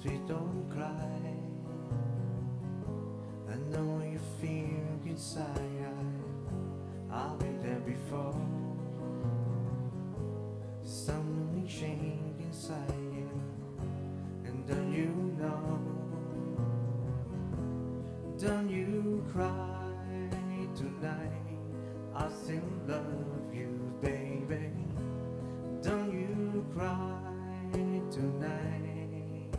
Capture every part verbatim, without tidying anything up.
please don't cry. I know you feel inside, I'll be there before. Something changed inside you, and don't you know? Don't you cry tonight, I still love you, baby. Don't you cry tonight.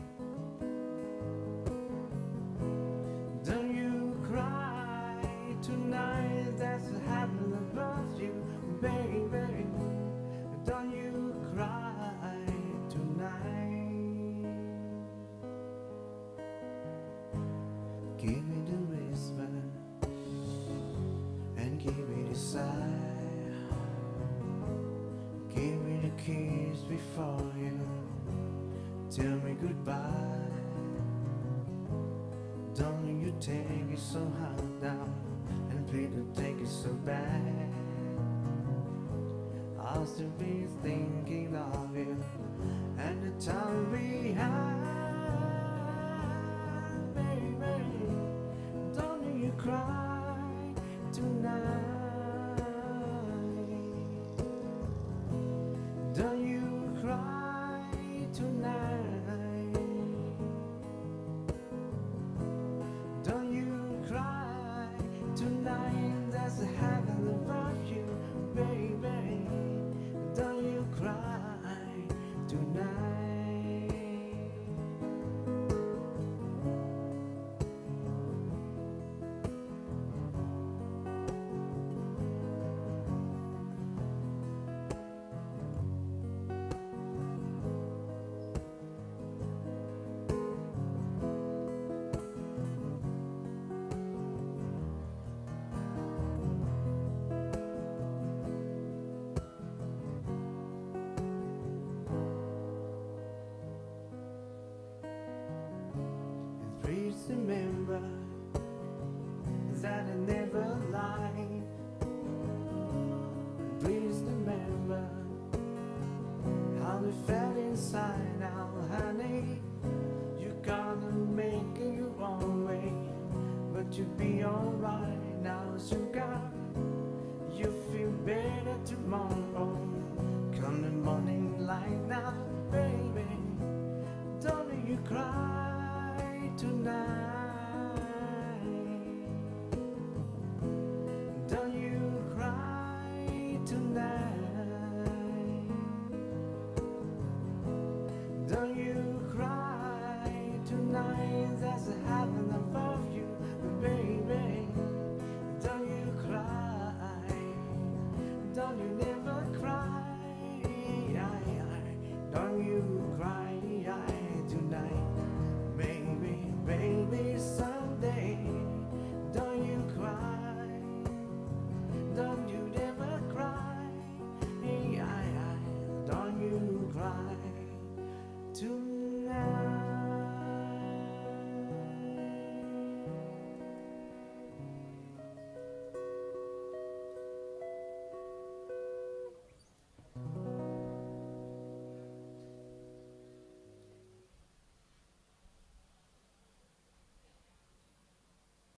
Don't you cry tonight, that's the heaven above you, baby. Don't you cry tonight. Give me the whisper and give me the sigh. Give me the kiss before you tell me goodbye. Don't you take it so hard down, and please don't take it so bad. I'll still be thinking of you and the time we had, baby. Don't you cry tonight. Don't you cry tonight. Don't you cry tonight, there's a heaven above you, baby. Don't you cry tonight. Please remember that I never lied. Please remember how we felt inside now, honey. You're gonna make it your own way, but you'll be alright now, sugar. You feel better tomorrow, come the morning light now, baby. Don't you cry tonight. Don't you cry tonight. Don't you cry tonight, there's a heaven above you, baby. Don't you cry. Don't you never cry. Don't you cry tonight, baby, baby, someday. Don't you cry. Don't you never cry. Don't you cry tonight.